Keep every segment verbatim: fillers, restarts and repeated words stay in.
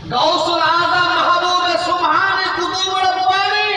গাউসুল আযম মাহবুবে সুবহান কুতুব রব্বানি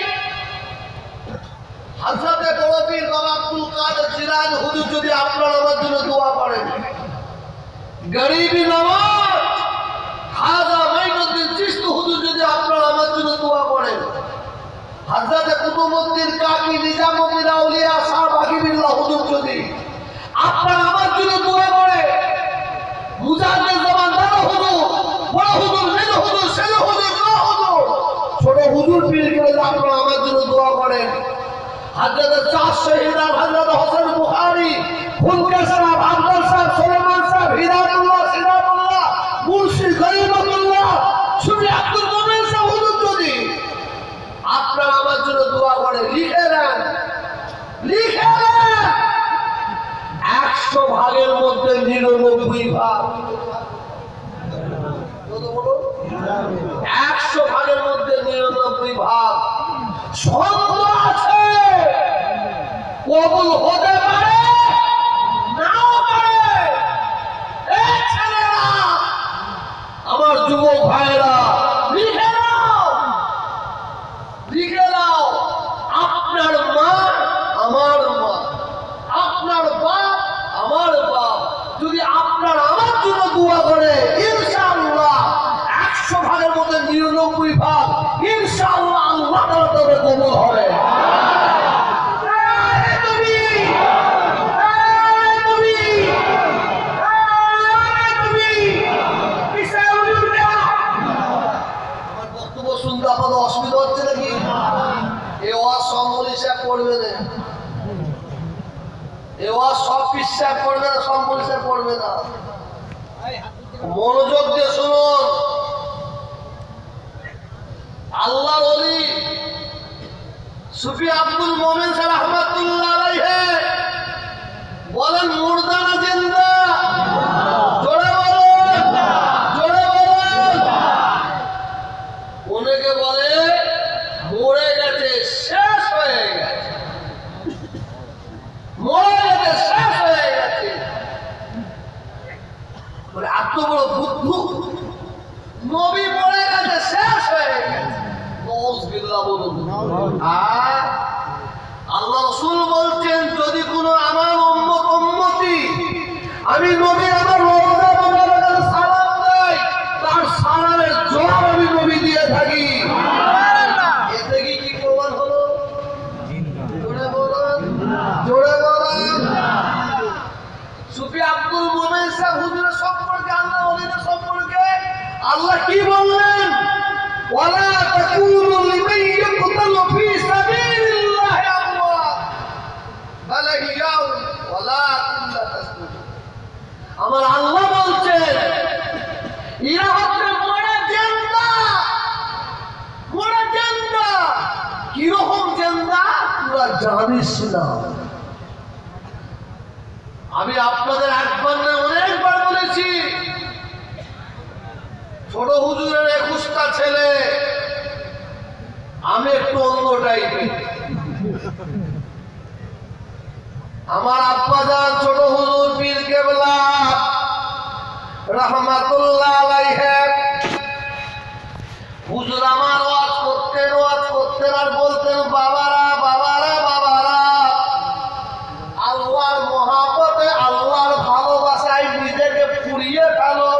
হযরত বড় পীর বাবা আব্দুল কাদের জিলানী হুজুর যদি আপনারা আমার জন্য দোয়া করেন, গরিবি নওয়াজ খাজা মাইনুদ্দিন চিশতি হুজুর যদি আপনারা আমার জন্য দোয়া করেন, হযরত কুতুবউদ্দিন কাকি নিজামুদ্দিন আউলিয়া শাহ বাকিবিল্লাহ হুজুর যদি আপনারা আমার জন্য দোয়া করে, মুজাদ্দিদ জামান বড় হুজুর, বড় হুজুর, মেজ হুজুর, ছেলে হুজুর, বড় হুজুর, ছোট হুজুর পীর করে আপনারা আমার জন্য দোয়া করেন, হযরত চার শহীদ হযরত হোসেন বুখারী, ফুলকে সাহেব, আব্দুল সাহেব, সুলেমান সাহেব, হিদায়াতুল্লাহ, সিরাজুল্লাহ, মুর্শি গরিবুল্লাহ, সুফি আব্দুল মোমিন সাহেব হুজুর যদি আপনারা আমার জন্য দোয়া করে, লিখে দেন, লিখে দেন একশো ভাগের মধ্যে নিরানব্বই ভাগ, একশো ভাগের মধ্যে নিরানব্বই ভাগ সন্দেহ আছে, কবুল হতে পারে নাও পারে। এই ছেলেরা, আমার যুবক ভাইরা, লিখে নাও, লিখে নাও, আপনার মা আমার মা, আপনার বাপ আমার বাপ যদি আপনার আমার জন্য দোয়া করে, ইনশাআল্লাহ একশো ভাগের মধ্যে নিরানব্বই ভাগ ইনশাআল্লাহ আল্লাহ তাআলা তবে কবুল হবে। আমার বক্তব্য শুনতে আপনাদের অসুবিধা হচ্ছে নাকি? এ ওয়াজ সম্বলি সাহেব করবে না, এ ওয়াজ সব বিশ্বাস করবে না, সম্বলি সাহেব করবে না, মনোযোগ দিয়ে শুনুন। আল্লাহর ওলি সুফি আব্দুল মোমিন সাহেব রাহমাতুল্লাহ আলাইহি বলেন, মুর্দা না জিন্দা? জোরে বলেন, জোরে বলেন। অনেকে বলে মরে গেছে, শেষ হয়ে গেছে, মরে গেছে, শেষ হয়ে গেছে, বলে এত বড় বুদ্ধু, নবী মরে গেছে, শেষ হয়ে গেছে, নাউযুবিল্লাহ বলুন। আর আল্লাহ রাসূল বলছেন, যদি কোনো আমার উম্মত উম্মতি আমি নবী আমার রওজা মুবারকের সালাম দেই, তার সালামের জবাব আমি নবী দিয়ে থাকি। এতে কি কি প্রমাণ হলো? জোরে বলেন, জোরে বলেন। সুফি আব্দুল মোমিন সাহেব হুজুরের সম্পর্কে, আল্লাহ ওলিদের সম্পর্কে আল্লাহ কি বললেন? ওয়ালা তাকুনু লিমান ইয়াকতালু ফি সাবিলিল্লাহি আমওয়াত বাল হিয়াউ ওয়ালাকিন লা তাশকুরুন। আমার আল্লাহ বলছেন, এরা হচ্ছে মরে জিন্দা, মরে জিন্দা। কিরকম জিন্দা তোরা জানিস না। আমি আপনাদের একবার না অনেকবার বলেছি, ছোট হুজুরের একুশটা ছেলে, আমি একটু অন্য টাইপের। আমার আব্বা জান ছোট হুজুর পীর কেবলা রাহমাতুল্লাহ আলাইহি, হুজুর আমার ওয়াজ করতেন, ওয়াজ করতেন আর বলতেন, বাবারা বাবারা বাবারা, আল্লাহর মহব্বতে, আল্লাহর ভালোবাসায় নিজেকে পুড়িয়ে ফেলো,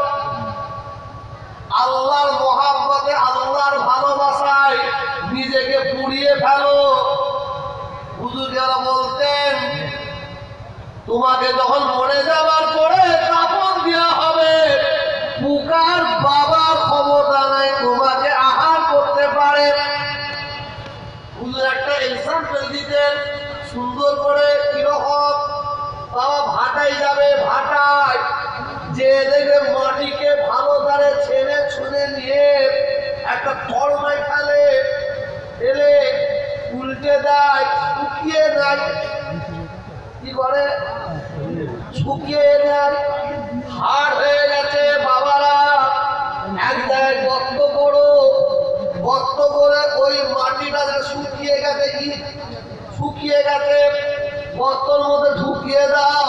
আল্লাহর মহব্বতে, আল্লাহর ভালোবাসায় নিজেকে পুড়িয়ে ফেলো। হুজুর যারা বলতেন, তোমাকে যখন মরে যাওয়ার পরে কাফন দেওয়া হবে, পুকার বাবার ক্ষমতা নাই তোমাকে আহার করতে পারে। হুজুর একটা এক্সাম্পল দিতেন সুন্দর করে, কিরকম? বাবা ভাটাই যাবে, ভাটায় যে দেখবে মাটিকে ভালো তারে ছেড়ে ছুঁড়ে নিয়ে একটা তরমাই ফেলে, ফেলে উল্টে দেয়, শুকিয়ে দেয়, কি করে? শুকিয়ে দেয়, হাড় হয়ে গেছে। বাবারা এক জায়গায় গর্ত করো, গর্ত করে ওই মাটিটা শুকিয়ে গেছে, শুকিয়ে গেছে, গর্তর মধ্যে ঢুকিয়ে দাও।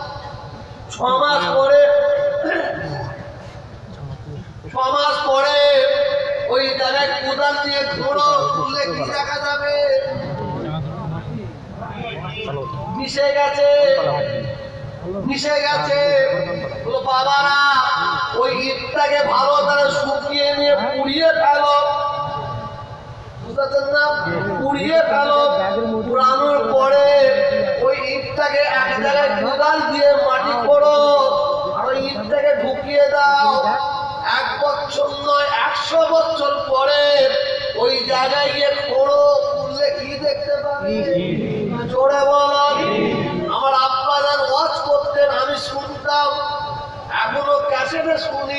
ছ মাস পরে, ছ মাস পরে ওই জায়গায় কোদাল দিয়ে খোঁড়ো, খুললে কি দেখা যাবে? মিশে গেছে, মিশে গেছে। বাবারা ওই ইটটাকে ভালো করে শুকিয়ে নিয়ে পুড়িয়ে ফেলো, বুঝতে না? পুড়িয়ে ফেলো। পুড়ানোর পরে ওই ইটটাকে এক জায়গায় কোদাল দিয়ে মাটি খোঁড়ো, আর ওই ইটটাকে ঢুকিয়ে দাও। এক বছর নয়, একশো বছর পরে ওই জায়গায় গিয়ে খোঁড়ো, খুললে কি দেখতে পাবে? জোরে বলো। আমার আব্বাজান ওয়াজ করতেন, আমি শুনতাম, এখনো ক্যাসেটে শুনি।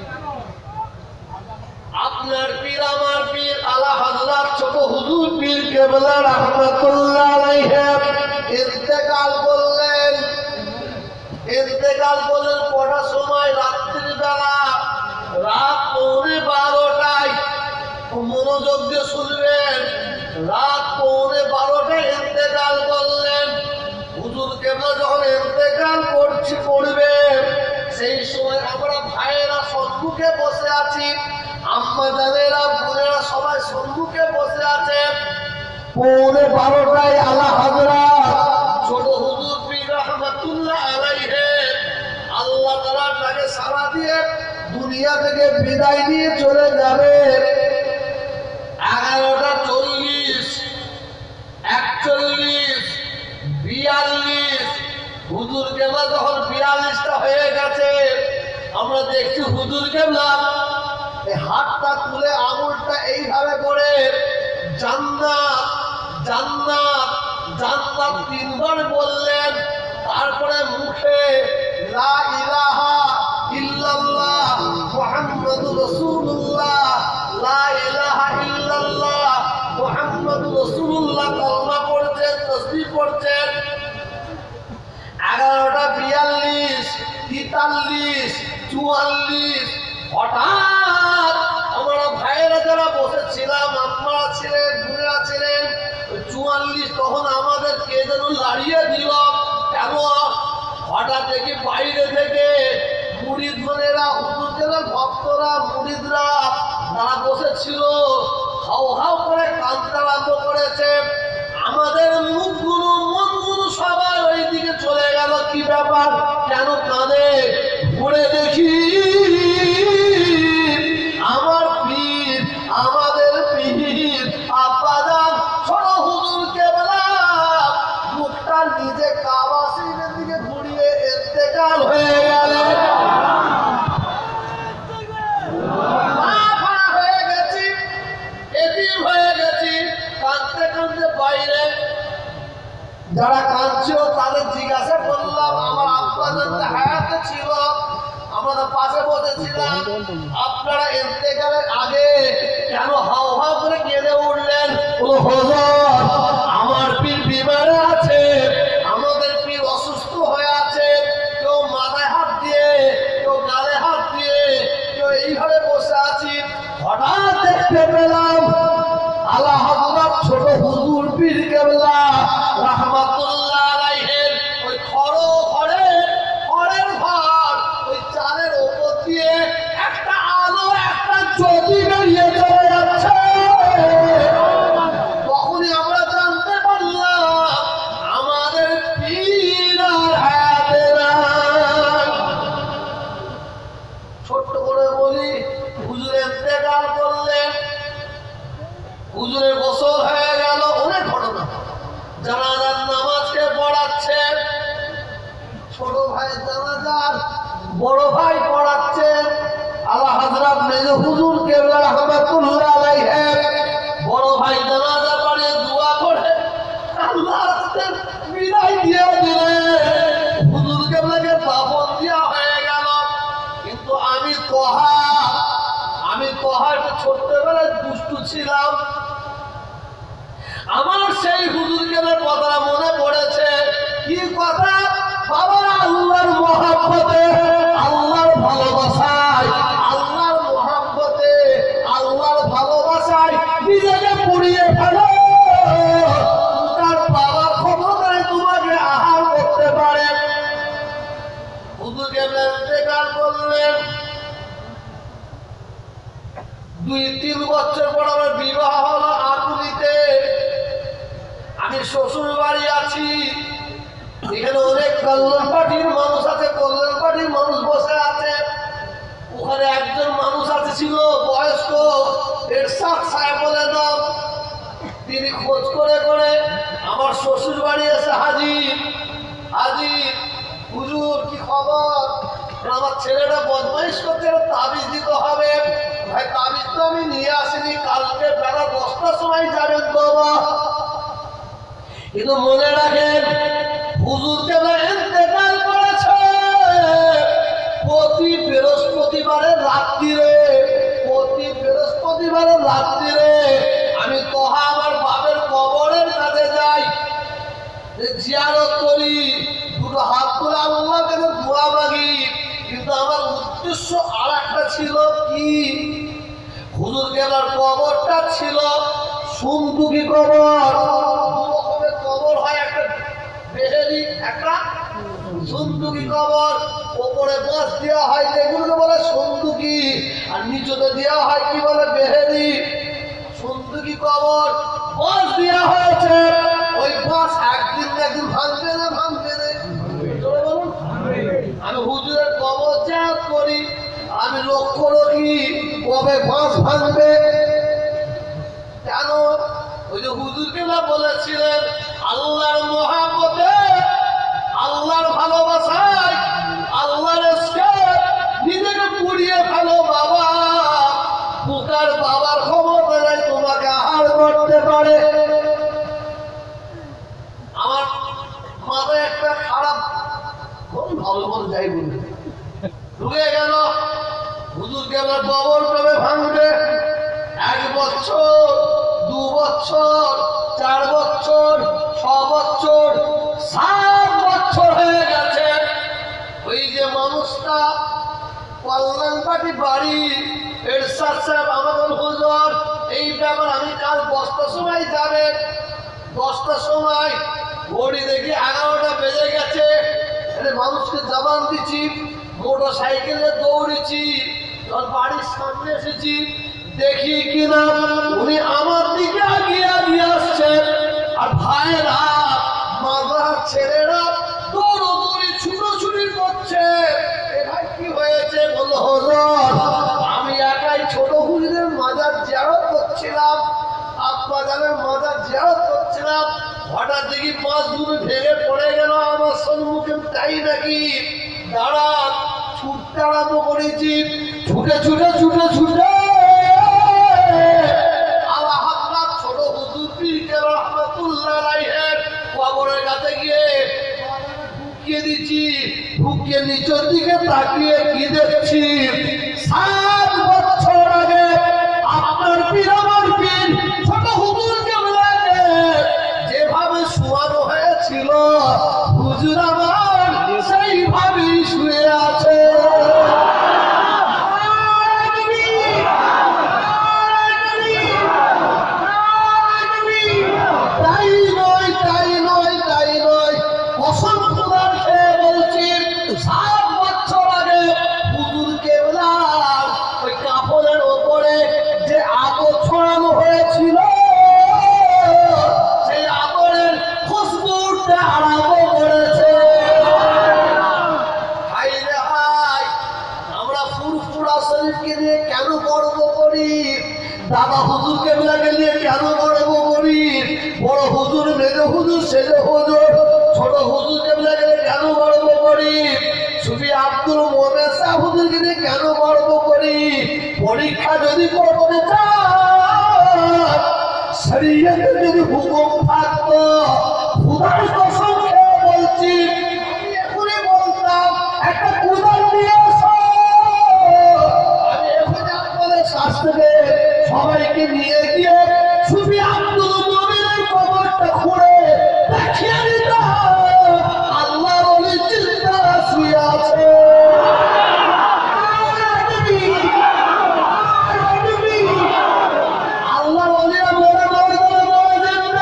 আপনার পীর আমার পীর আলা হযরত ছোট হুজুর পীর কেবলা রাহমাতুল্লাহ আলাইহি ইন্তেকাল করলেন। ইন্তেকাল করলেন কটার সময়? রাত্রির বেলা, রাত পৌনে বারোটায়। মনোযোগ দিয়ে শুনবেন, রাত পৌনে বারোটায় ইন্তেকাল করলেন। হুজুর কেবলা যখন ইন্তেকাল করছি করবে, সেই সময় আমরা ভাইয়েরা সম্মুখে বসে আছি, আম্মা জানেরা বোনেরা সবাই সম্মুখে বসে আছে। পৌনে বারোটায় আলা হযরত ছোট হুজুর পীর রাহমাতুল্লাহ আলাইহি আল্লাহ তাআলা তাকে সারা দিয়ে দুনিয়া থেকে বিদায় নিয়ে চলে যাবে। এগারোটা চল্লিশ, একচল্লিশ, বিয়াল্লিশ, হুজুর কেবলা যখন বিয়াল্লিশটা হয়ে গেছে, আমরা দেখছি হুজুর কেবলা হাতটা তুলে আঙুলটা এইভাবে করে জান্নাত জান্নাত জান্নাত তিনবার বললেন। তারপরে মুখে লা ইলাহা ইল্লাল্লাহ মুহাম্মাদুর রাসূলুল্লাহ, লা ইলাহা ইল্লাল্লাহ মুহাম্মাদুর রাসূলুল্লাহ কালমা পড়ছেন, তাসবিহ পড়ছেন। এগারোটা বিয়াল্লিশ, তেতাল্লিশ, চুয়াল্লিশ, হঠাৎ আমরা ভাইয়েরা যারা বসেছিলাম, আমরা ছিলেন, বোনেরা ছিলেন, চুয়াল্লিশ, তখন আমাদের কে যেন দাঁড়িয়ে দিল। কেন? হঠাৎ দেখি বাইরে থেকে মুরিদ বোনেরা, হুজুরদের ভক্তরা, মুরিদরা তারা বসেছিল, হাও হাও করে কাঁদতে আরম্ভ করেছে। আমাদের মুখগুলো মনগুলো সবাই ওই দিকে চলে গেল। কি ব্যাপার, কেন কাঁদে? ঘুরে দেখি আমার পীর, আমাদের পীর আব্বাজান ছোট হুজুর কেবলা মুখটা নিজে কাবা শরীফের দিকে ঘুরিয়ে ইন্তেকাল হয়ে গেলেন। হয়ে গেছি, এতিম হয়ে গেছি, কাঁদতে কাঁদতে বাইরে যারা কাঁদছিল তাদের জিজ্ঞাসা করলাম, আমার আব্বাজান হায়াতে ছিল, আমাদের পাশে বসেছিলাম, আপনারা ইন্তেকালের আগে কেন হাও হাও করে কেঁদে উঠলেন? ও হুজুর, আমার পীর বিমারে আছে, আমাদের পীর অসুস্থ হয়ে আছে, কেউ মাথায় হাত দিয়ে, কেউ গালে হাত দিয়ে, কেউ এইভাবে বসে আছি। হঠাৎ দেখতে পেলাম আলা হযরত ছোট হুজুর পীর কেবলা রাহমাতুল্লাহ আলাইহি ওই খড় ঘরে, খড়ের ঘর, ওই চালের উপর দিয়ে একটা আলো, একটা জ্যোতি বেরিয়ে চলে যাচ্ছে। তখনই আমরা জানতে পারলাম আমাদের পীর আর হায়াতে নাই। ছোট্ট করে বলি, হুজুর ইন্তেকাল করলেন, হুজুরের গোসল হয়ে গেল, অনেক ঘটনা। জানাজার নামাজকে পড়াচ্ছেন, ছোট ভাই জানাজার বড় ভাই পড়াচ্ছেন। আলা হযরত মেজো হুজুর কেবলা রাহমাতুল্লাহ আলাইহি বড় ভাই জানাজা পড়ে দোয়া করে আল্লাহ রাস্তায় বিদায় দিয়ে দিলেন। হুজুর কেবলাকে দাফন দেওয়া হয়ে গেল। কিন্তু আমি তোহা আমি তোহা একটু ছোট্টবেলায় দুষ্টু ছিলাম, আমার সেই হুজুর কেবলার কথা মনে পড়েছে। কি কথা? বাবা, আল্লাহর মহব্বতে, আল্লাহর ভালোবাসায়, আল্লাহর মহব্বতে, আল্লাহর ভালোবাসায় নিজেকে পুড়িয়ে ফেলো। তার বাবার ক্ষমতায় তোমাকে আহার করতে পারে। হুজুর কেবলা ইন্তেকাল করলেন। দুই তিন বছর পর আমার বিবাহ হলো আকুলিতে। আমি শ্বশুর বাড়ি আছি, এখানে অনেক কল্যাণ পার্টির মানুষ আছে, কল্যাণ পার্টির মানুষ বসে আছে। ওখানে একজন মানুষ আছে ছিল বয়স্ক, এরশাদ সাহেব বলে নাম। তিনি খোঁজ করে করে আমার শ্বশুর বাড়ি এসে হাজির। হাজির, হুজুর কি খবর? আমার ছেলেটা বদমাইশ করছে, তাবিজ দিতে হবে। ভাই তাবিজ তো আমি নিয়ে আসিনি, কালকে বেলা দশটার সময় যাবেন বাবা। কিন্তু মনে রাখেন, হুজুরকে ইন্তেকাল করেছে প্রতি বৃহস্পতিবারের রাত্রিরে। প্রতি বৃহস্পতিবারের রাত্রিরে আমি তোহা আমার বাপের কবরের কাছে যাই, জিয়ারত করি, দুটো হাত তুলে আল্লাহর কাছে দোয়া মাগি। কিন্তু আমার উদ্দেশ্য আর একটা ছিল কি, হুজুর কেবলার কবরটা ছিল সুন্দুকি কবর। দু রকমের কবর হয়, একটা বেহেরি, একটা সুন্দুকি কবর। ওপরে বাঁশ দেওয়া হয় যেগুলোকে বলে সুন্দুকি, আর নিচতে দেওয়া হয় কি বলে বেহেরি। সুন্দুকি কবর বাঁশ দেওয়া হয়েছে, ওই বাঁশ একদিন একদিন ভাঙবে না ভাঙবে না বলুন। আমি হুজুরের কবর জিয়ারত করি, আমি লক্ষ্য রাখি কবে বাঁশ ভাঙবে। কেন? ওই যে হুজুরকে না বলেছিলেন, আল্লাহর মহাব্বতে, আল্লাহর ভালোবাসায়, আল্লাহর ইশকে নিজেকে পুড়িয়ে ফেলো বাবা। বুকার বাবার ক্ষমতা নাই তোমাকে আহার করতে পারে। আমার মাথায় একটা খারাপ ভালো মন যাই বলি ঢুকে গেল, হুজুরকে আমার কবর কবে ভাঙবে। এক বছর, দু বছর, চার বছর, ছ বছর, সাত বছর হয়ে গেছে। ওই যে মানুষটা কল্যাণ পার্টি বাড়ি, এরশাদ সাহেব আমাদের হুজুর এই ব্যাপার আমি কাল দশটার সময় যাবেন। দশটার সময় ঘড়ি দেখি এগারোটা বেজে গেছে। মানুষকে জবান দিচ্ছি, মোটর সাইকেলে দৌড়েছি, বাড়ির সামনে এসেছি, দেখি কিনা উনি আমার দিকে আগিয়ে আগিয়ে আসছেন। আর ভাইয়েরা, মাদার ছেলেরা দৌড়দৌড়ি ছুটোছুটি করছে। এ ভাই কি হয়েছে? বলল হুজুর আমি একাই ছোট হুজুরের মাজার জিয়ারত করছিলাম, আব্বা জানের মাজার জিয়ারত করছিলাম, হঠাৎ দেখি পাঁচ দূরে ভেঙে পড়ে গেল আমার সম্মুখে। তাই নাকি? দাঁড়া, ছুটতে আরম্ভ করেছি, ছুটে ছুটে ছুটে ছুটে ছোট হুজুর পীর রহমাতুল্লাহ আলাইহির কবরের কাছে গিয়ে ঢুকিয়ে দিচ্ছি। ঢুকিয়ে নিচের দিকে তাকিয়ে কি দেখছি, সাত বছর আগে আপনার পীর আমার পীর ছোট হুজুরকে যেভাবে শোয়ানো হয়েছিল, হুজুর আমার সেইভাবেই শুয়ে আছে। তাই নয়, তাই নয়, তাই নয়, অসংখ্য খেয়ে বলছি, সাত বছর আগে হুজুর কেবলার ওই কাপড়ের ওপরে যে আদর ছড়ানো হয়েছিল, সেই আদরের খুশবু উঠতে আরম্ভ করেছে। হাই রে হাই, আমরা ফুরফুরা শরীফকে নিয়ে কেন গর্ব করি? দাদা হুজুর কেবলাকে নিয়ে কেন গর্ব করি? বড় হুজুর, মেজো হুজুর, সেজো হুজুর, ছোট হুজুর কেবলাকে নিয়ে কেন গর্ব করি? সুফি আব্দুল মোমেন শাহ হুজুরকে নিয়ে কেন গর্ব করি? পরীক্ষা যদি করতে চান, শরীয়তে যদি হুকুম থাকতো, খুদার কসম খেয়ে বলছি আমি এখনই বলতাম একটা কুদাল নিয়ে এসো, আমি এখনই আপনাদের শাস্ত্রে সবাইকে নিয়ে গিয়ে সুফি আব্দুল মোমেনের কবরটা খুঁড়ে দেখিয়ে দিতাম আল্লাহ বলে চিন্তা শুয়ে আছে। আল্লাহ বলে মরে মরে মরে দেন না,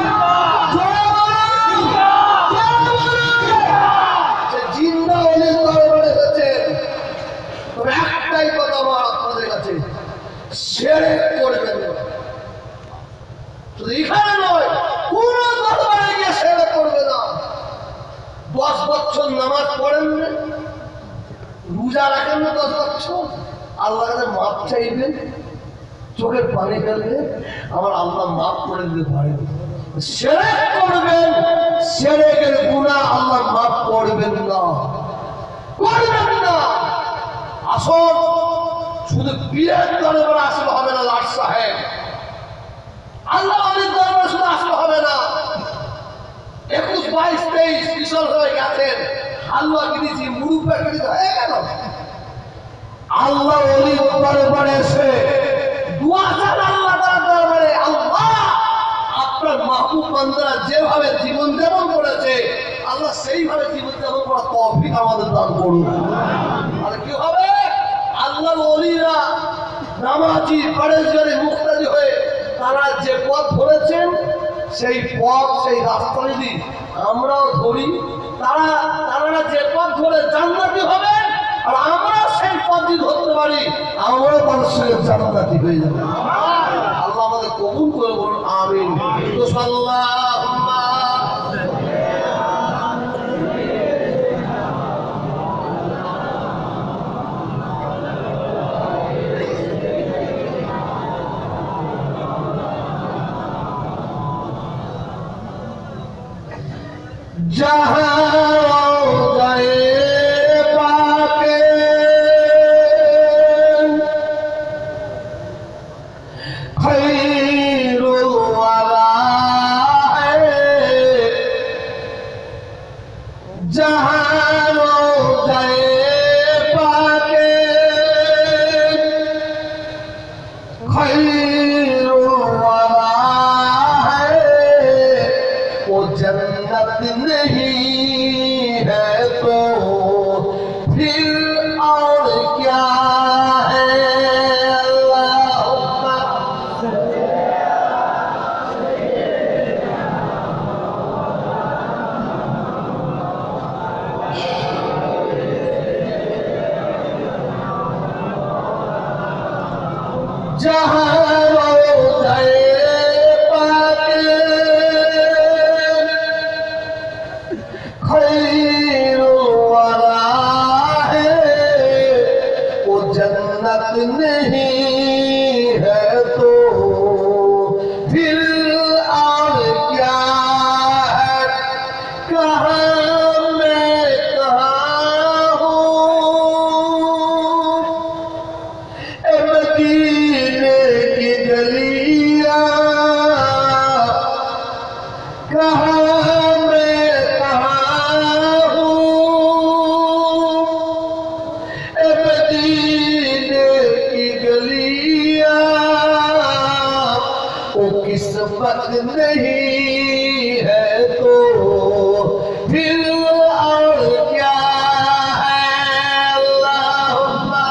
জিন্দা হলে দরবারে হয়েছে। তবে একটাই কথা আমার আপনাদের কাছে, শিরক করবেন না। শুধু এখানে নয়, কোন দরবারে গিয়ে শিরক করবে না। দশ বছর নামাজ পড়েন না, রোজা রাখেন না, দশ বছর আল্লাহ কাছে মাপ চাইবেন, চোখের পানি ফেলবেন, আমার আল্লাহ মাফ করে দিতে পারেন। শিরক করবেন, শিরকের গুনাহ আল্লাহ মাফ করবেন না, করবেন না। আসল শুধু বিয়ের দরবারে আসলে হবে না, লাট সাহেব আল্লাহ অলির দরবারে শুধু আসলে হবে না। একুশ বাইশ তেইশ কিশোর হয়ে গেছেন, হালুয়া কিনেছি, মুরুব্বা কিনেছি, হয়ে গেল। আল্লাহ অলির দরবারে এসে দোয়া চান আল্লাহ দরবারে, আল্লাহ আপনার মাহবুব বান্দারা যেভাবে জীবন যাপন করেছে আল্লাহ সেইভাবে জীবন যাপন করার তৌফিক আমাদের দান করুন। আর কি হবে? আল্লাহর ওলিরা নামাজি পরেশগারী মুক্তাদি হয়ে তারা যে পথ ধরেছেন সেই পথ সেই রাস্তা যদি আমরাও ধরি, তারা তারা যে পথ ধরে জান্নাতি হবে আর আমরা সেই পথ যদি ধরতে পারি আমরাও মানুষের জান্নাতি হয়ে যাবে। আল্লাহ আমাদের কবুল করে বলুন আমিন। তো সাল্লাল্লাহুম্মা जहाँ गए पाके खैरुल वरा है, जहाँ गए पाके खैरुल वरा है, वो जन्नत नहीं है तो फिर और क्या है। अल्लाहुम्मा जहाँ रोज़े पाके खैरुल वरा है, वो जन्नत नहीं है तो फिर और क्या है। कहाँ मैं कहाँ हूँ, ए मदीने की गलियाँ, कहाँ मैं कहाँ हूँ, ए मदीने की गलियाँ, वो किस्मत नहीं है तो फिर और क्या है। अल्लाहुम्मा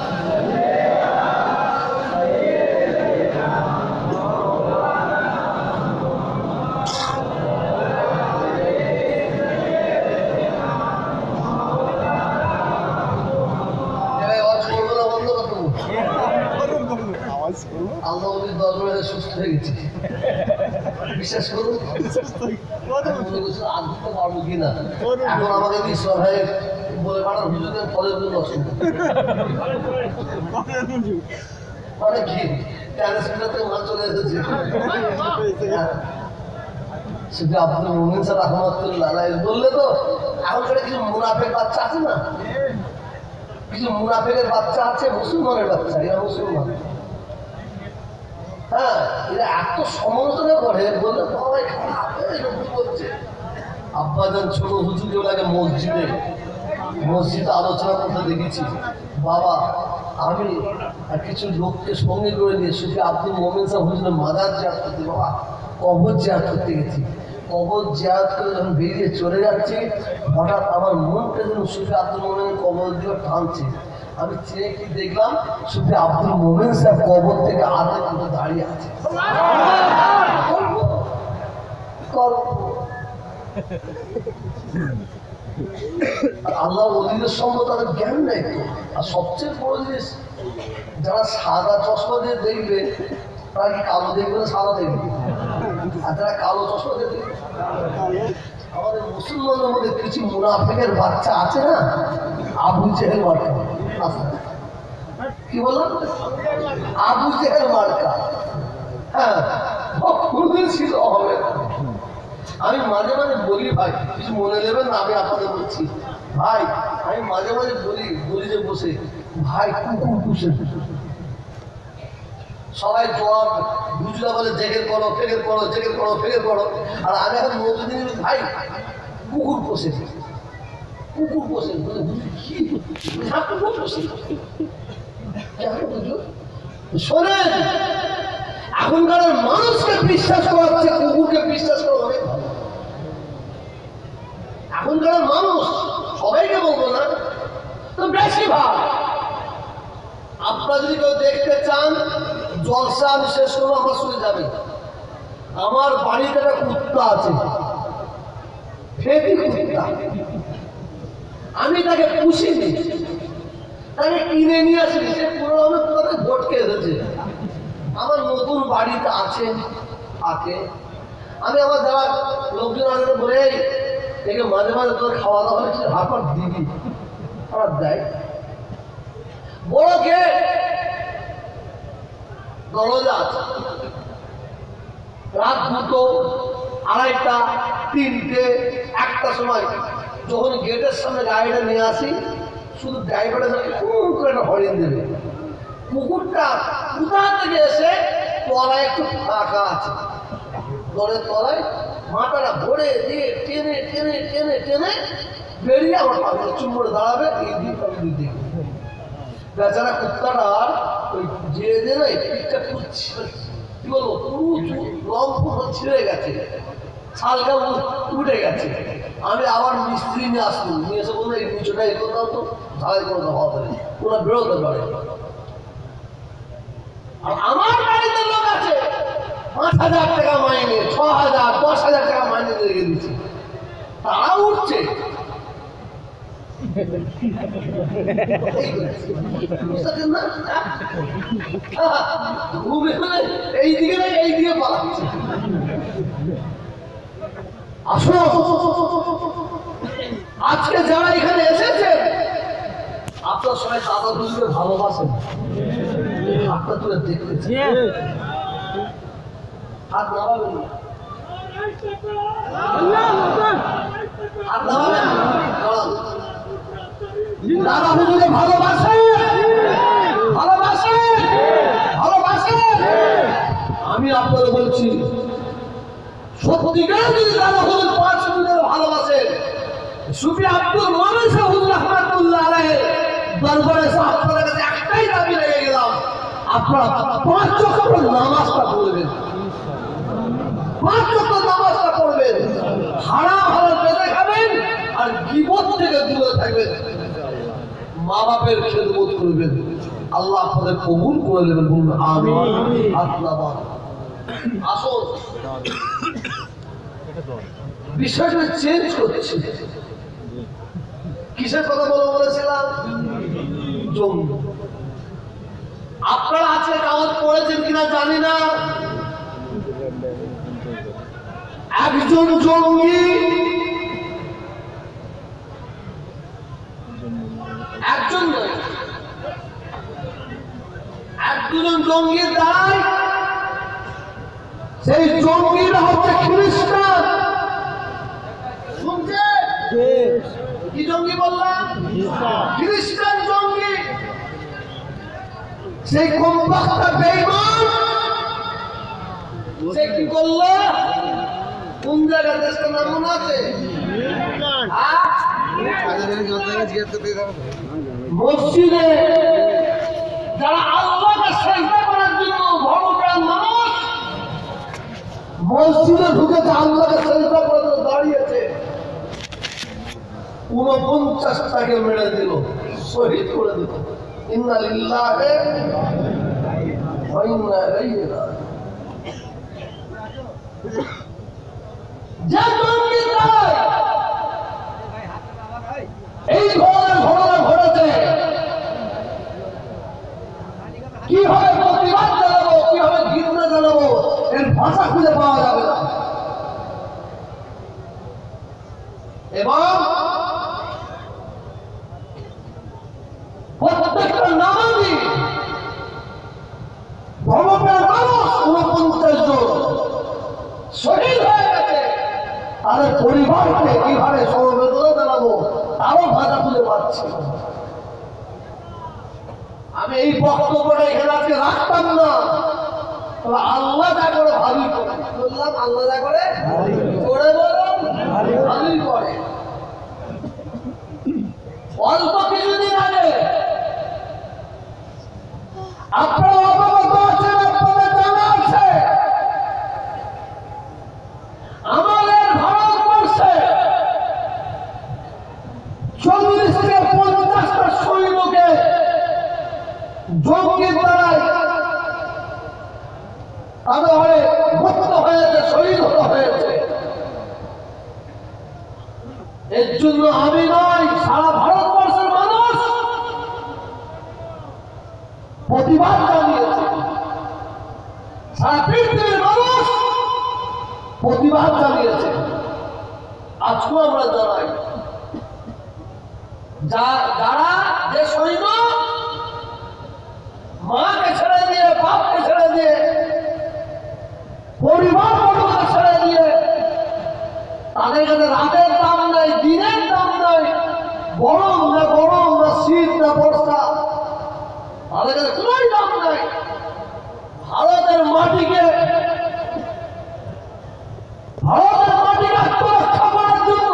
আল্লাহ ওলির দরবারে সুস্থ হয়ে গেছে, বিশ্বাস করুন। আনতে পারবো কিনা এখন আমাকে ঈশ্বর ভাই বলে পাঠান হুজুরের ফলের জন্য অসুবিধা মানে কি ট্রান্সমিটার থেকে মাল চলে এসেছে। শুধু আব্দুল মুমিন স্যার রহমাতুল্লাহ আলাইহি বললে তো এখনকার কিছু মুনাফেক বাচ্চা আছে না, কিছু মুনাফেকের বাচ্চা আছে, মুসলমানের বাচ্চা, এরা মুসলমান, হ্যাঁ এরা এত সমালোচনা করে বললে সবাই খারাপ বলছে। আব্বাজান ছোট হুজুর লাগে মসজিদে মসজিদে আলোচনা করতে দেখেছি, বাবা আমি আর কিছু লোককে সঙ্গে করে নিয়ে শুধু আব্দুল মোমেন সাহেব হুজুরের মাজার জিয়ারত করতে, বাবা কবর জিয়ারত করতে গেছি। কবর জিয়ারত করে যখন বেরিয়ে চলে যাচ্ছি হঠাৎ আমার মনটা যেন শুধু আব্দুল মোমেনের কবর দিয়ে টানছে। আমি চেয়ে কি দেখলাম শুধু আব্দুল মোমেন সাহেব কবর থেকে আধে মতো দাঁড়িয়ে আছে। আল্লাহ ওলিদের সম্পর্কে তাদের জ্ঞান নেই তো। আর সবচেয়ে বড় জিনিস, যারা সাদা চশমা দিয়ে দেখবে তারা কি কালো দেখবে না সাদা দেখবে? আর যারা কালো চশমা দিয়ে দেখবে, আমাদের মুসলমানদের মধ্যে কিছু মুনাফিকের বাচ্চা আছে না, আবু জেহেল মার্কা। কি বললাম? আবু জেহেল মার্কা। হ্যাঁ, কোনদিন ছিল হবে। আমি মাঝে মাঝে বলি, ভাই কিছু মনে নেবেন না, আমি আপনাদের বলছি ভাই, আমি মাঝে মাঝে বলি বলি যে বসে, ভাই কুকুর পুষে, সবাই জবাব বুঝলা বলে জেগের করো ফেগের করো জেগের করো ফেগের করো। আর আমি এখন নতুন দিন ভাই কুকুর পোষে, কুকুর পোষে কি কুকুর পোষে। শোনেন, এখনকার মানুষকে বিশ্বাস করা হচ্ছে, কুকুরকে বিশ্বাস করা অনেক ভালো। এখনকার মানুষ, সবাইকে বলবো না তো বেশি ভাব। আপনারা যদি কেউ দেখতে চান, জলসা আমি শেষ করবো, আমার শুনে যাবে। আমার বাড়িতে একটা কুত্তা আছে, ফেটি কুত্তা। আমি তাকে পুষিনি, তাকে কিনে নিয়ে আসিনি, সে পুরো আমি তাকে ভটকে এসেছে। আমার নতুন বাড়িতে আছে থাকে, আমি আমার যারা লোকজন আছে বলে একে মাঝে মাঝে তোর খাওয়া দাওয়া হলে হাফার দিবি, আমার দেয়। বড় গেট, দরজা আছে। রাত দুটো, আড়াইটা, তিনটে, একটা সময় যখন গেটের সামনে গাড়িটা নিয়ে আসি, শুধু ড্রাইভারের সাথে খুব করে একটা হরিণ দেবে। কুকুরটা কোথা থেকে এসে তলায় একটু ফাঁকা আছে, দরের তলায় মাথাটা ভরে দিয়ে টেনে টেনে টেনে টেনে বেরিয়ে আমার পাশে চুম্বরে দাঁড়াবে, এই দিক আমি দুই দিকে। বেচারা কুত্তাটার ওই যে যে না পিঠটা কি বলবো, পুরো রং পুরো ছিঁড়ে গেছে, ছালটা উঠে গেছে। আমি আবার মিস্ত্রি নিয়ে আসবো, নিয়ে এসে বলবো এই নিচুটা এ করতাম তো ঢালাই করে দেওয়া হবে, ওরা বেরোতে পারে। আর আমার বাড়িতে লোক আছে পাঁচ হাজার টাকা মাইনে, ছ হাজার দশ হাজার টাকা মাইনে রেখে দিচ্ছে, তারা উঠছে। এইদিকে না এইদিকে পালাচ্ছে। আসো, আজকে যারা এখানে এসেছে আপনার সবাই দাদা দুজনে ভালোবাসেন, হাতটা তুলে দেখতেছে, হাত নামাবেন না, হাত নামাবেন না। দাদা হুজুরে ভালোবাসে, ভালোবাসে, ভালোবাসে। আমি আপনাদের বলছি, সত্যিকার যদি দাদা হুজুর পাঁচ হুজুরের ভালোবাসেন, সুফি আব্দুল মোমেন হুজুর রহমাতুল্লাহ আলাইহি দরবারে আপনাদের কাছে একটাই দাবি রেখে গেলাম, আপনারা পাঁচ ওয়াক্ত নামাজটা পড়বেন, পাঁচ ওয়াক্ত নামাজটা পড়বেন, হারাম হালাল বেঁধে খাবেন, আর গীবত থেকে দূরে থাকবেন, মা বাপের খেদমত করবেন। আল্লাহ আপনাদের কবুল করে নেবেন, বলুন আমিন। আল্লাহ আসুন, বিষয়টা চেঞ্জ করছে। কিসের কথা বলে বলেছিলাম? জঙ্গি। আপনারা আজকে কাগজ পড়েছেন কিনা জানি না, একজন জঙ্গি একজন নয়, এক দুজন জঙ্গির দ্বারাই সেই জঙ্গিরা হচ্ছে খ্রিস্টান। শুনছে কি জঙ্গি বললাম? খ্রিস্টান জঙ্গি। সেই কমবক্তা বেঈমান সে কি করলো? কোন জায়গা দেশটার নাম মনে আছে? মসজিদে যারা আল্লাহকে সিজদা করার জন্য ভগবান মানুষ মসজিদে ঢুকেছে, আল্লাহকে সিজদা করার জন্য দাঁড়িয়েছে, ঊনপঞ্চাশটাকে মেরে দিল, শহীদ করে দিল। ইন্না লিল্লাহি ওয়া ইন্না ইলাইহি রাজিউন। যে জঙ্গি এই ধরনের ঘটনা ঘটেছে, কিভাবে প্রতিবাদ জানাবো, কিভাবে ঘৃণা জানাবো, এর ভাষা খুঁজে পাওয়া যাবে না। এবং প্রত্যেকটা নামাজি ধর্মপ্রাণ মানুষ উনপঞ্চাশ জন শহীদ হয়ে গেছে, তাদের পরিবারকে কিভাবে সমবেদনা জানাবো তারও ভাষা খুঁজে পাচ্ছি। আমি এই বক্তব্যটা এখানে আজকে রাখতাম না, তবে আল্লাহ যা করে ভালোই করে বললাম, আল্লাহ যা করে করে বললাম ভালোই করে। অল্প কিছুদিন আগে আপনারা অবগত আছেন, আপনাদের জানা আছে, আমাদের ভারতবর্ষে চল্লিশ থেকে পঞ্চাশটা সৈন্যকে জঙ্গির দ্বারাই তাদের হয়ে মুক্ত হয়েছে, শহীদ হতে হয়েছে। এর জন্য আমি নয়, সারা ভারতবর্ষের মানুষ প্রতিবাদ জানিয়েছে, সারা পৃথিবীর মানুষ প্রতিবাদ জানিয়েছে। আজকেও আমরা জানাই, যারা যে সৈন্য মাকে ছেড়ে দিয়ে, বাপকে ছেড়ে দিয়ে, পরিবার পরিবার ছেড়ে দিয়ে, তাদের কাছে রাতের দাম নাই, দিনের দাম নাই, গরম না গরম না শীত না বর্ষা, তাদের কাছে কোনোই দাম নাই। ভারতের মাটিকে ভারতের মাটিকে আত্মরক্ষা করার জন্য,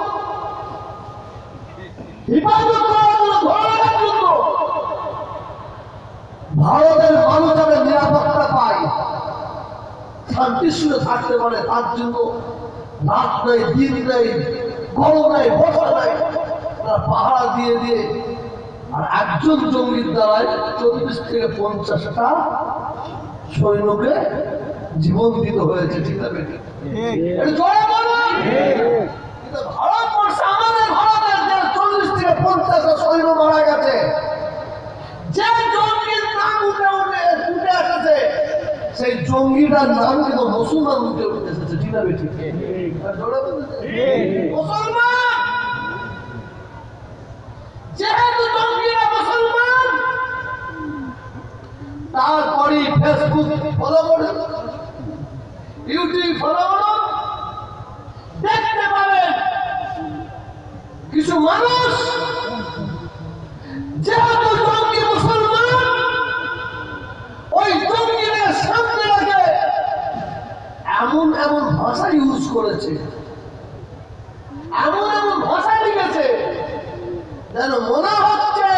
হিফাজত করার জন্য, ধরে রাখার জন্য ভারতের মানুষ যাতে নিরাপত্তা পায়, শান্তির সঙ্গে থাকতে পারে, তার জন্য রাত নেই, দিন নেই, গরম নেই, বর্ষা নেই, তারা পাহারা দিয়ে দিয়ে, আর একজন জঙ্গির দ্বারাই চল্লিশ থেকে পঞ্চাশটা সৈন্যকে জীবন দিতে হয়েছে। ঠিক আছে, ভারতবর্ষে আমাদের ভারতের যে চল্লিশ থেকে পঞ্চাশটা সৈন্য মারা গেছে, যে জঙ্গির নাম উঠে উঠে উঠে এসেছে, সেই জঙ্গিটার নাম কিন্তু মুসলমান উঠে উঠে এসেছে। ঠিক আছে, ঠিক মুসলমান, যেহেতু জঙ্গিরা মুসলমান, তারপরে ফেসবুক ফলো করুন, ইউটিউব ফলো করুন, দেখতে পাবেন কিছু মানুষ যেহেতু জঙ্গি মুসলমান, ওই জঙ্গিদের সামনে রেখে এমন এমন ভাষা ইউজ করেছে, এমন এমন ভাষা লিখেছে যেন মনে হচ্ছে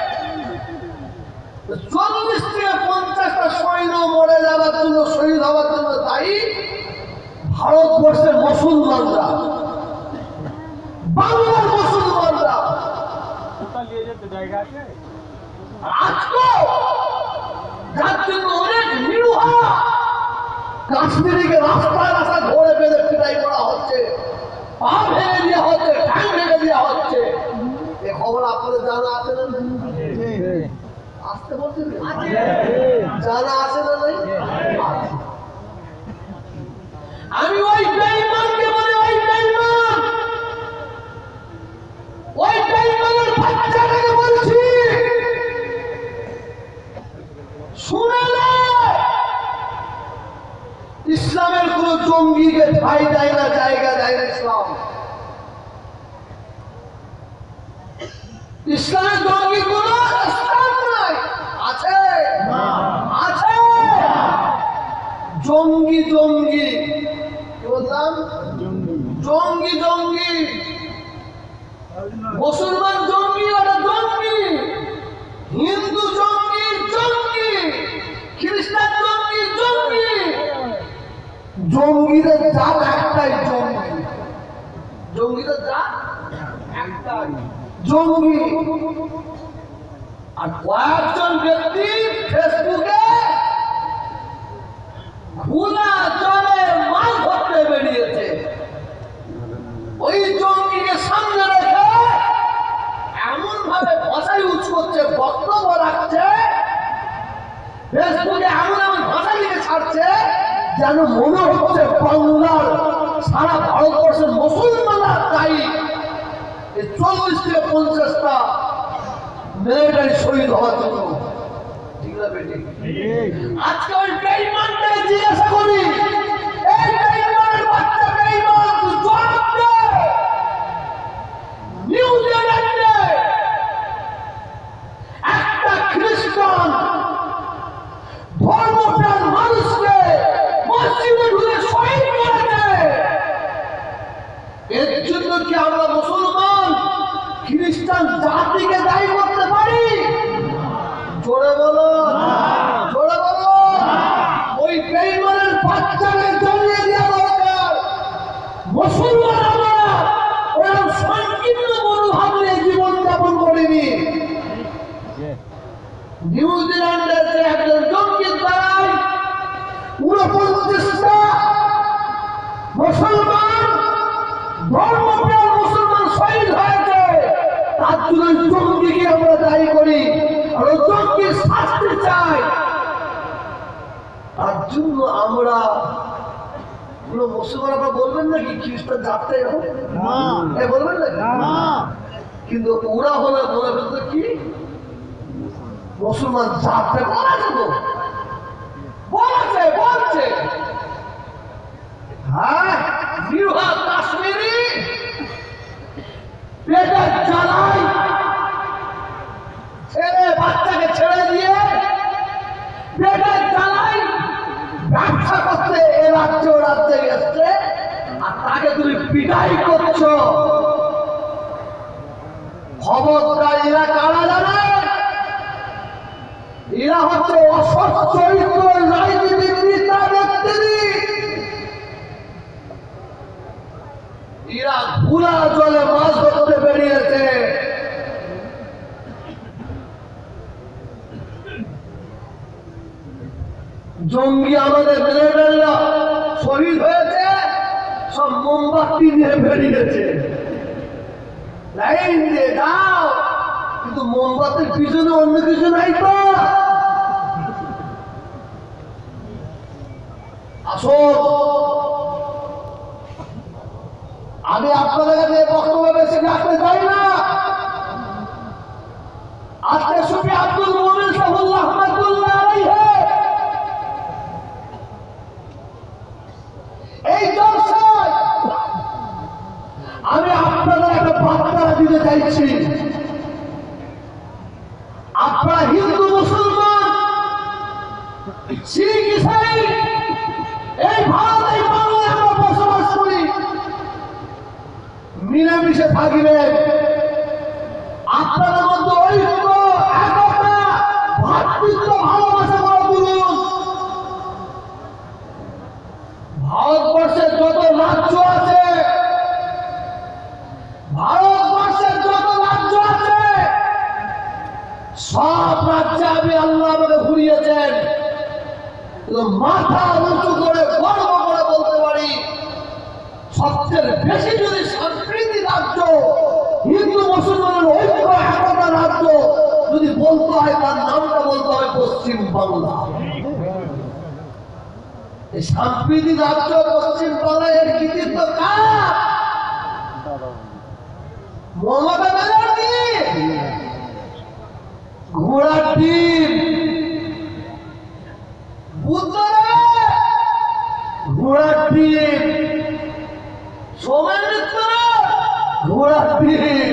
চল্লিশ থেকে পঞ্চাশটা সৈন্য মরে যাওয়ার জন্য, শহীদ হওয়ার জন্য দায়ী ভারতবর্ষের মুসলমানরা, বাংলার মুসলমানরা। আজকেও যার জন্য অনেক নিরীহ কাশ্মীরিকে রাস্তায় রাস্তায় ধরে বেঁধে পিটাই করা হচ্ছে, পা ভেঙে দেওয়া হচ্ছে, ঠ্যাং ভেঙে দেওয়া হচ্ছে। এ খবর আপনাদের জানা আছে না? আসতে বলছেন জানা আছে না? নাই? আমি ওই বেঈমানকে বলি, ওই বেঈমান, ওই বেঈমানের বাচ্চাটাকে বলছি, শুনে নে, ইসলামের কোন জঙ্গিকে ঠাঁই দেয় না, জায়গা দেয় না ইসলাম। ইসলামের জঙ্গি কোন স্থান নাই, আছে আছে জঙ্গি জঙ্গি কি বললাম, জঙ্গি জঙ্গি, মুসলমান জঙ্গি, ওটা জঙ্গি, হিন্দু জঙ্গি জঙ্গি, খ্রিস্টান জঙ্গি জঙ্গি, জঙ্গিদের জাত একটাই, জঙ্গি, জঙ্গিদের জাত একটাই, জঙ্গি। আর কয়েকজন ব্যক্তি ফেসবুকে খোলা জলে মাছ ধরতে বেরিয়েছে, ওই জঙ্গিকে সামনে রেখে যেন মনে হচ্ছে বাংলার সারা ভারতবর্ষের মুসলমানরা তাই চল্লিশ থেকে পঞ্চাশটা মিলিটারি শহীদ হওয়ার জন্য। ঠিক না বেটি? আজকে ওই বেঈমানটাকে জিজ্ঞাসা করি, এই বেঈমানের বাচ্চা বেঈমান জবাব দে। নিউজিল্যান্ডে একটা খ্রিস্টান ধর্মপ্রাণ মানুষকে মসজিদে ঢুকে শহীদ করেছে। এর জন্য কি আমরা মুসলমান খ্রিস্টান জাতিকে দায়ী করতে পারি? জোরে বলো, জোরে বলো। ওই বেঈমানের বাচ্চাকে জানিয়ে দেওয়া দরকার মুসলমান আমরা ওরকম সংকীর্ণ মনোভাব নিয়ে জীবনযাপন করিনি। নিউজিল্যান্ডের যে একজন জঙ্গির দ্বারাই উনপঞ্চাশটা মুসলমান ধর্মপ্রিয় মুসলমান শহীদ হয়েছে। তার জন্য জঙ্গিকে আমরা দায়ী করি আর ওই জঙ্গির শাস্তি চাই। তার জন্য আমরা পুরো মুসলমান আমরা বলবেন নাকি খ্রিস্টান জাতটাই হবে বলবেন না? কিন্তু ওরা হলে বলে ফেলতো কি মুসলমান জাতটা বলা যেত, বলছে বলছে হ্যাঁ বিরোধ কাশ্মীরি পেটের জ্বালাই ছেলে বাচ্চাকে ছেড়ে দিয়ে পেটের জ্বালাই ব্যবসা করতে এ রাজ্যে ও রাজ্যে গেছে আর তাকে তুমি পিটাই করছো। খবরদার, এরা কারা জানে? এরা হচ্ছে অসৎ চরিত্র রাজনীতিবিদ ব্যক্তি। এরা ঘোলা জলে মাছ ধরতে বেরিয়েছে। জঙ্গি আমাদের মিলিটারিরা শহীদ হয়েছে, সব মোমবাতি নিয়ে বেরিয়েছে। লাইন দিয়ে দাও, কিন্তু মোমবাতির পিছনে অন্য কিছু নাই তো। আসো, আমি আপনাদের কাছে বক্তব্য বেশি রাখতে চাই না। আজকে সুফি আব্দুল মোমিন সাহুল্লাহ রহমাতুল্লাহ আলাইহি এই জলসায় আমি আপনাদের একটা বার্তা দিতে চাইছি। আপনারা হিন্দু মুসলমান শিখ ইসাই এই ভারত এই বাংলায় আমরা বসবাস করি, মিলেমিশে থাকবেন। আপনাদের মধ্যে ঐক্য, একতা, ভ্রাতৃত্ব, ভালোবাসা গড়ে তুলুন। ভারতবর্ষের যত রাজ্য আছে, ভারতবর্ষের যত রাজ্য আছে, সব রাজ্যে আমি আল্লাহ আমাকে ঘুরিয়েছেন। মাথা উঁচু করে গর্ব করে বলতে পারি, সবচেয়ে বেশি যদি সম্প্রীতি রাজ্য, হিন্দু মুসলমানের ঐক্য একতা রাজ্য যদি বলতে হয়, তার নামটা বলতে হবে পশ্চিম বাংলা। এই সম্প্রীতি রাজ্য পশ্চিম বাংলায় এর কৃতিত্ব কার? মমতা ব্যানার্জি। ঘোড়ার ডিম বুদ্ধদেব, ঘোড়ার ডিম সোমেন মিত্র, ঘোড়ার ডিম।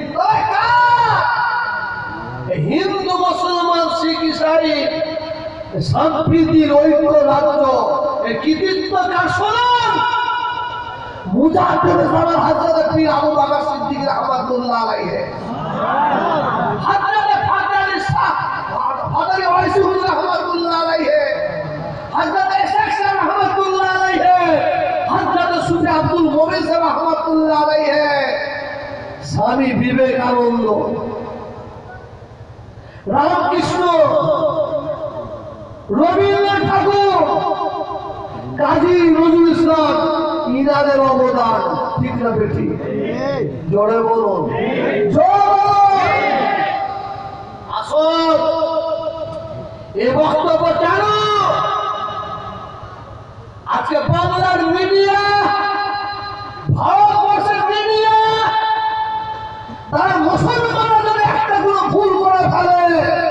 হিন্দু মুসলমান শিখ ইসাই সম্প্রীতির ঐক্য রাজ্য এর কৃতিত্ব কার? শোনান, মুজাহিদ জামান হযরত পীর আবু বকর সিদ্দিক রাহমাতুল্লাহ আলাইহি, হযরত ফাদার শাহ ফাদার ওয়াইসি হুজুর রাহমাতুল্লাহ আলাইহি, হযরত ইসহাক শাহ রাহমাতুল্লাহ আলাইহি, হযরত সুফি আব্দুল মোমিন শাহ রাহমাতুল্লাহ আলাইহি, স্বামী বিবেকানন্দ, রামকৃষ্ণ, রবীন্দ্রনাথ ঠাকুর, কাজী নজরুল ইসলাম, ইনাদের অবদান। ঠিক না বেঠি? জোরে বলুন। আসুন, এ বক্তব্য কেন আজকে বাংলার মিডিয়া, ভারতবর্ষের মিডিয়া, তারা মুসলমানরা যদি একটা কোনো ভুল করে ফেলে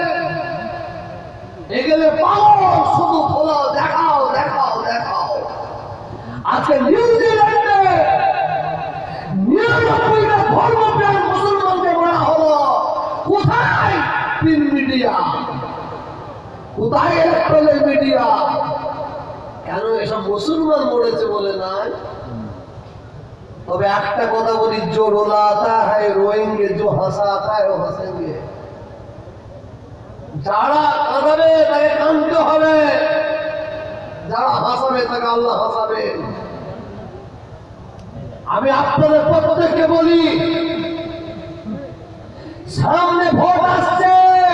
এগুলো পাগল, শুধু ফলাও, দেখাও দেখাও দেখাও। আজকে নিউজিল্যান্ডে নিরানব্বইটা ধর্মপ্রাণ মুসলমানকে মারা হলো। কোথায় প্রিন্ট মিডিয়া, কোথায় ইলেকট্রনিক মিডিয়া? কেন এসব মুসলমান মরেছে বলে নাই? তবে একটা কথা বলি, জো রোলাতা হ্যায় রোয়েঙ্গে, জো হাসাতা হ্যায় হাসেঙ্গে। যারা কাঁদাবে তাকে কাঁদতে হবে, যারা হাসাবে তাকে আল্লাহ হাসাবে। আমি আপনাদের প্রত্যেককে বলি, সামনে ভোট আসছে।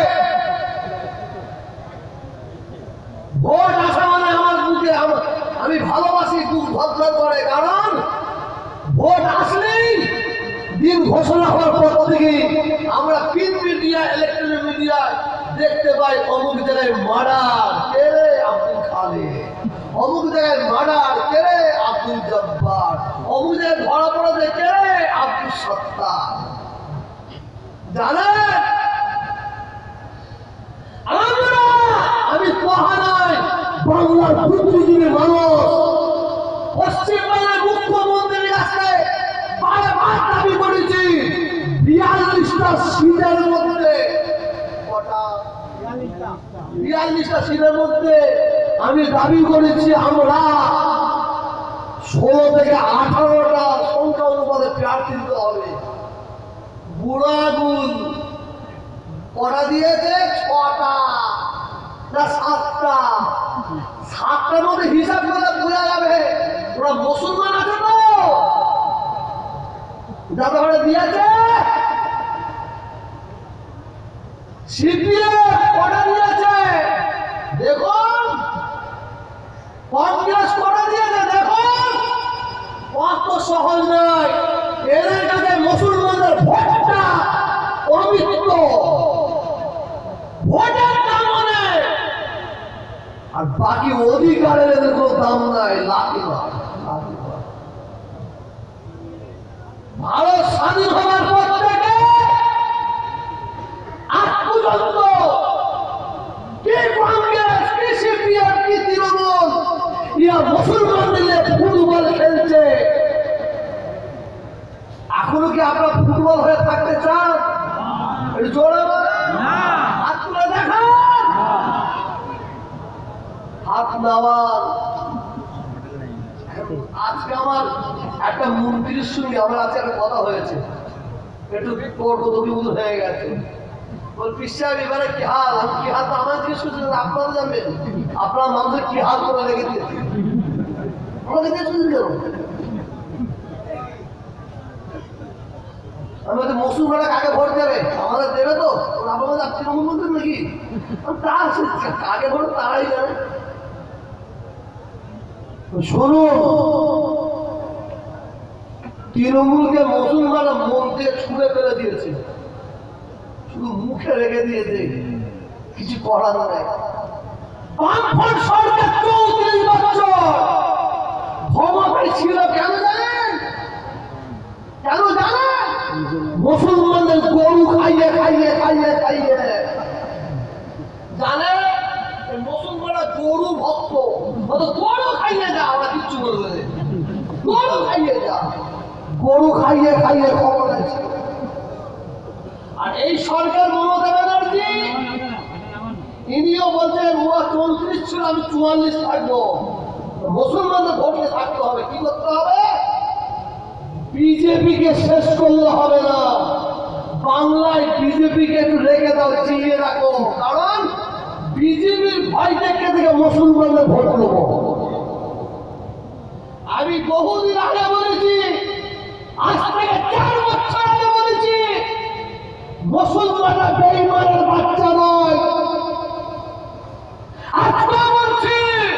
ভোট আসা মানে আমার বুকে আমি ভালোবাসি, দুঃখ ভদ্র করে। কারণ ভোট আসলেই দিন ঘোষণা হওয়ার পর থেকে আমরা প্রিন্ট মিডিয়া, ইলেকট্রনিক মিডিয়া দেখতে পাই অমুক জায়গায় মার্ডার, কে রে? আব্দুল খালেক। অমুক জায়গায় মার্ডার, কে রে? আব্দুল জব্বার। অমুক জায়গায় ধরা পড়েছে, কে রে? আব্দুল সত্তার। জানেন আমরা, আমি কোহা নাই, বাংলার বুদ্ধিজীবী মানুষ পশ্চিমবঙ্গের মুখ্যমন্ত্রীর কাছে বারবার দাবি করেছি, বিয়াল্লিশটা সিটের মধ্যে বিয়াল্লিশটা সিটের মধ্যে আমি দাবি করেছি আমরা ষোলো থেকে আঠারোটা সংখ্যা অনুপাতে প্রার্থী দিতে হবে। বুড়াগুল কটা দিয়েছে? ছটা না সাতটা। সাতটার মধ্যে হিসাব করে বোঝা যাবে ওরা মুসলমান আছে তো, যাতে করে দিয়েছে। সিপিএম কটা দিয়েছে দেখুন, কংগ্রেস কটা দিয়েছে দেখুন। কত সহজ নয়, এদের কাছে মুসলমানদের ভোটটা অমিত্র, ভোটের দাম অনেক, আর বাকি অধিকারের এদের কোনো দাম নাই। লাঠি মার, লাঠি মার। ভারত স্বাধীন হওয়ার পর থেকে আজ পর্যন্ত কি কংগ্রেস, কি সিপিএম, কি তৃণমূল ইয়া মুসলমান মিলে ফুটবল খেলছে। এখনো কি আপনারা ফুটবল হয়ে থাকতে চান? একটু জোরে বলেন, হাত তুলে দেখান, হাত নামান। আজকে আমার একটা মন্ত্রীর সঙ্গে আমার আজকে একটা কথা হয়েছে, একটু তর্ক তবিগুলো হয়ে গেছে। বল পিসাব এবারে কি হাল? আমি কি হাল আমার জিজ্ঞেস করছেন, আপনারা জানবেন আপনার মানুষের কি হাল করে রেখে দিয়েছে। আমাকে দিয়েছেন কেন? আমাদের মুসলমানরা কাকে ভোট দেবে? আমাদের দেবে তো? আপনাদের তৃণমূল মন্ত্রী নাকি? তার কাকে ভোট তারাই জানে। শুনুন, তৃণমূলকে মুসলমানরা মন থেকে ছুঁড়ে ফেলে দিয়েছে, শুধু মুখে রেখে দিয়েছে, কিছু করার নাই। বামফ্রন্ট সরকার চৌত্রিশ বছর ক্ষমতায় ছিল, কেন জানেন? কেন জানেন? মুসলমানদের গরু খাইয়ে খাইয়ে খাইয়ে খাইয়ে। জানে মুসলমানরা গরু ভক্ত, গরু খাইয়ে যা, আমরা কিচ্ছু বলবে, গরু খাইয়ে যা, গরু খাইয়ে খাইয়ে ক্ষমতায় ছিল। আর এই সরকার মমতা ব্যানার্জি ইনিও বলছেন ওরা চৌত্রিশ ছিল, আমি চুয়াল্লিশ থাকবো। মুসলমানদের ভোটে থাকতে হবে, কি করতে হবে? বিজেপিকে শেষ করলে হবে না, বাংলায় বিজেপিকে একটু রেখে দাও, চিনিয়ে রাখো। কারণ বিজেপির ভয় দেখে থেকে মুসলমানদের ভোট দেবো। আমি বহুদিন আগে বলেছি, আজ থেকে চার বছর আগে বলেছি, মুসলমানরা বেঈমানের বাচ্চা নয়। আজকে বলছি,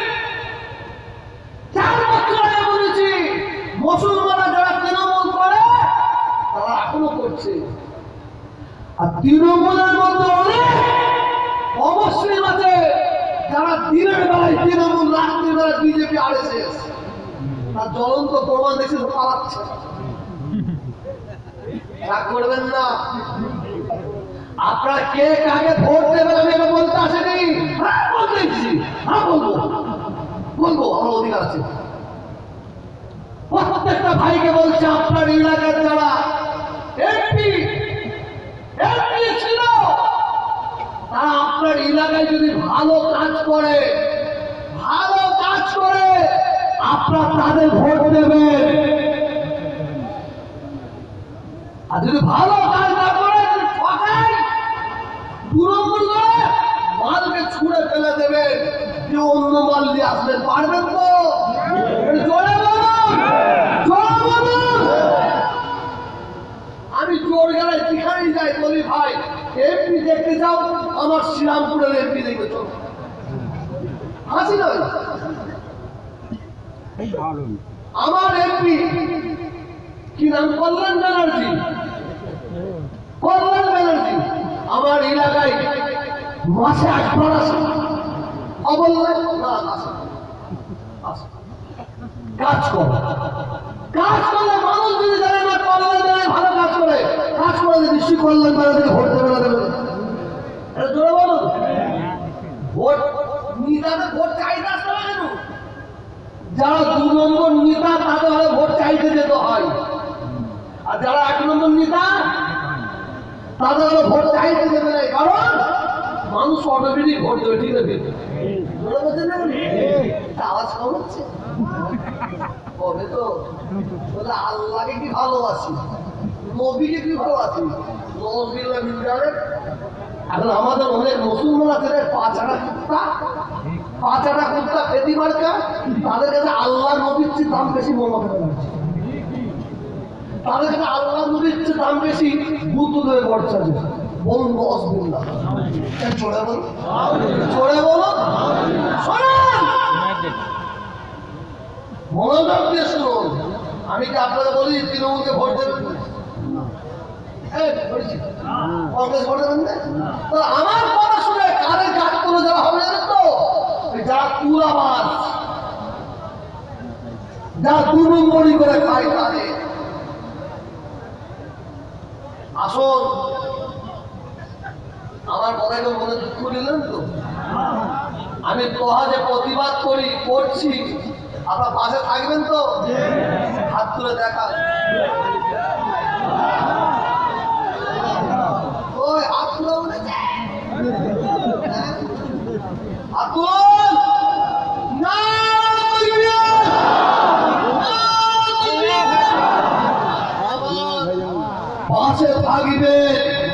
চার বছর আগে বলেছি, মুসলমানরা যারা তৃণমূল করে তারা এখনো করছে। আর তৃণমূলের মধ্যে অনেক অমুসলিম আছে যারা দিনের বেলায় তৃণমূল, রাত্রির বেলায় বিজেপি, আর এস এস। জ্বলন্ত প্রমাণ দেখছি পালাচ্ছে। রাগ করবেন না। আপনারা কে কাকে ভোট দেবেন আমি এটা বলতে আসেনি। হ্যাঁ বলতেছি, হ্যাঁ বলবো বলবো আমার অধিকার আছে। প্রত্যেকটা ভাইকে বলছে আপনার এলাকার যারা এমপি এমপি ছিল তারা আপনার এলাকায় যদি ভালো কাজ করে ভালো কাজ করে আপনারা তাদের ভোট দেবেন। আর যদি ভালো কাজ না করে ঠকায় দুরম্বর করে মালকে ছুঁড়ে ফেলে দেবেন, যে অন্য মাল নিয়ে আসবেন। পারবেন তো? জোরে বলুন, জোরে বলুন। আমি জোর গেলায় যেখানেই যাই বলি ভাই এমপি দেখতে যাও, আমার শ্রীরামপুরের এমপি দেখবে চলো। হাসি নয়, আমার এমপি কি নাম? কল্যাণ ব্যানার্জি। কল্যাণ ব্যানার্জি আমার এলাকায় মাসে আটবার আসে। অবল্লায় না আসে, কাজ করে। কাজ করলে মানুষ যদি জানে না কল্যাণ ব্যানার্জি ভালো কাজ করে, কাজ করে নিশ্চয়ই কল্যাণ ব্যানার্জিকে ভোট দেবে না দেবে। এটা জোরে বলুন। ভোট নেতাদের ভোট চাইতে আসতে হবে কেন? যারা দু নম্বর নেতা তাদের হলে ভোট চাইতে যেতে হয়, আর যারা এক নম্বর নেতা তাদের হলে ভোট চাইতে যেতে নাই। কারণ মানুষ অটোমেটিক ভোট দেবে। ঠিক আছে, আওয়াজ কম হচ্ছে কবে তো বলে আল্লাহকে কি ভালোবাসি, নবীকে কি ভালোবাসি। এখন আমাদের অনেক মুসলমান আছে পাঁচাটা কুত্তা পাঁচাটা কুত্তা ফেদি মার্কা, তাদের কাছে আল্লাহ নবীর চেয়ে দাম বেশি মমতা লাগছে। তাদের কাছে আল্লাহ নবীর চেয়ে দাম বেশি বুদ্ধদেবের বর্ষা যে বলুন অসবিল্লা। চড়ে বলুন, চড়ে বলুন, মনোযোগ দিয়ে শুনুন। আমি কি আপনারা বলি তৃণমূলকে ভোট দেবেন? কংগ্রেস ভোট দেবেন না? আমার কথা শুনে কারের কাজ করে দেওয়া হবে না তো। যারা তুলাবাজ, যারা দু নম্বরই করে খায় তাদের। আসুন, আমার কথাকে মনে দুঃখ দিলেন তো। আমি তোহা যে প্রতিবাদ করি করছি, আপনার পাশে থাকবেন তো? হাত তুলে দেখা। ওই হাত তুলে বলেছে হাত তুল না, পাশে থাকবে।